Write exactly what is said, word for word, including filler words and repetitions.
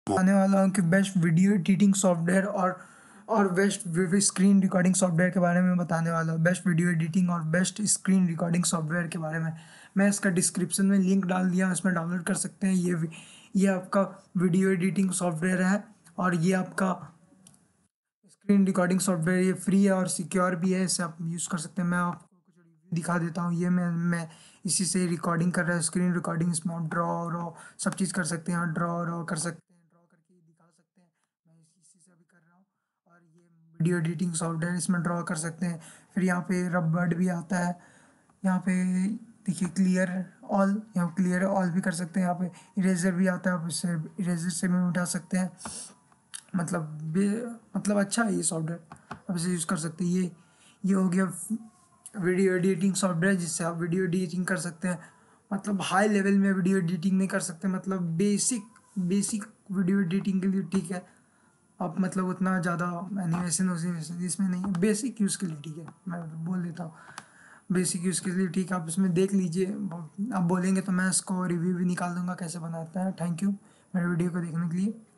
बताने वाला हूँ कि बेस्ट वीडियो एडिटिंग सॉफ्टवेयर और और बेस्ट स्क्रीन रिकॉर्डिंग सॉफ्टवेयर के बारे में बताने वाला हूँ। बेस्ट वीडियो एडिटिंग और बेस्ट स्क्रीन रिकॉर्डिंग सॉफ्टवेयर के बारे में मैं इसका डिस्क्रिप्शन में लिंक डाल दिया, इसमें डाउनलोड कर सकते हैं। ये ये आपका वीडियो एडिटिंग सॉफ्टवेयर है और ये आपका स्क्रीन रिकॉर्डिंग सॉफ्टवेयर, ये फ्री है और सिक्योर भी है, इसे आप यूज़ कर सकते हैं। मैं आपको कुछ रिव्यू दिखा देता हूँ। ये मैं मैं इसी से रिकॉर्डिंग कर रहा है, स्क्रीन रिकॉर्डिंग। इसमें आप ड्रॉ रॉ सब चीज़ कर सकते हैं, ड्रॉ रॉ कर सकते हैं, ड्रॉ करके दिखा सकते हैं। मैं इसी इसी से अभी कर रहा हूँ और ये वीडियो एडिटिंग सॉफ्टवेयर, इसमें ड्रॉ कर सकते हैं। फिर यहाँ पे रबड़ भी आता है, यहाँ पे देखिए क्लियर ऑल, यहाँ क्लियर ऑल भी कर सकते हैं। यहाँ पे इरेजर भी आता है, आप इससे इरेजर से भी मिटा सकते हैं। मतलब बे मतलब अच्छा है ये सॉफ्टवेयर, आप इसे यूज़ कर सकते हैं। ये ये हो गया वीडियो एडिटिंग सॉफ्टवेयर, जिससे आप वीडियो एडिटिंग कर सकते हैं। मतलब हाई लेवल में वीडियो एडिटिंग नहीं कर सकते, मतलब बेसिक बेसिक वीडियो एडिटिंग के लिए ठीक है। आप मतलब उतना ज़्यादा एनिमेशन वैनिमेशन इसमें नहीं है, बेसिक यूज़ के लिए ठीक है। मैं बोल देता हूँ बेसिक यूज़ के लिए ठीक है, आप इसमें देख लीजिए। आप बोलेंगे तो मैं इसको रिव्यू भी निकाल दूंगा कैसे बनाता है। थैंक यू मेरे वीडियो को देखने के लिए।